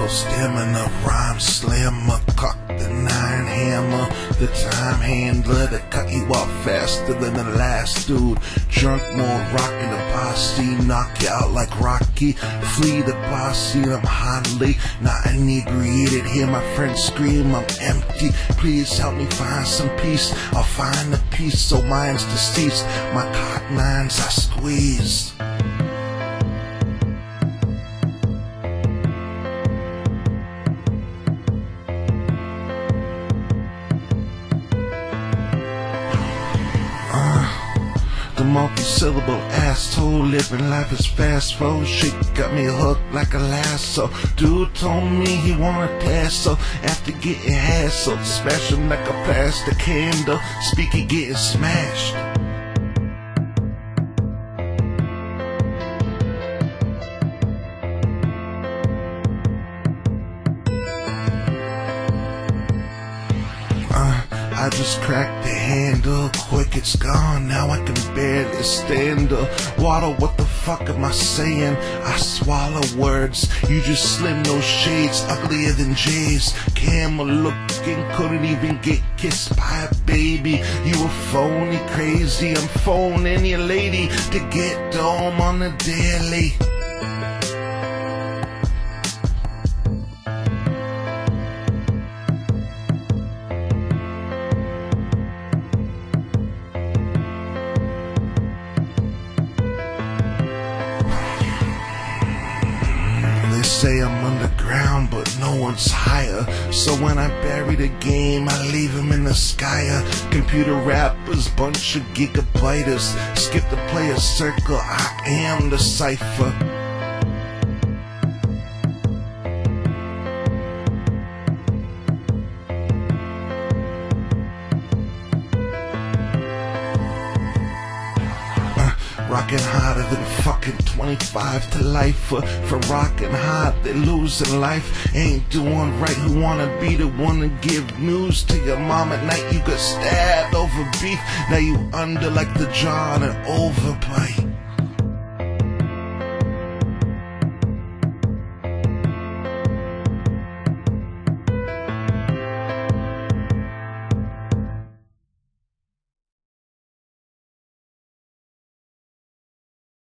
Stamina, rhyme slammer, cock the 9 hammer, the time handler that cut you off faster than the last dude. Drunk more rockin' the posse, knock you out like Rocky. Flee the posse, I'm hotly not inebriated. Hear my friends scream, I'm empty. Please help me find some peace. I'll find the peace, so mine's deceased. My cock 9s I squeeze. The multi-syllable asshole, living life is fast forward. Shit got me hooked like a lasso. Dude told me he wanted tassel after getting hassled. Smash him like a plastic candle, speaker getting smashed. I just cracked the handle, quick it's gone, now I can barely stand up. Water, what the fuck am I saying? I swallow words, you just slim, no shades, uglier than Jay's. Camel looking, couldn't even get kissed by a baby. You a phony, crazy, I'm phoning your lady to get dome on the daily. Say I'm underground, but no one's higher. So when I bury the game, I leave him in the sky. Computer rappers, bunch of gigabyters. Skip the player circle, I am the cipher. Rockin' harder than fucking 25 to life. For rockin' hard, they losing life. Ain't doing right, who wanna be the one to give news to your mom at night? You got stabbed over beef, now you under like the jaw on an overbite.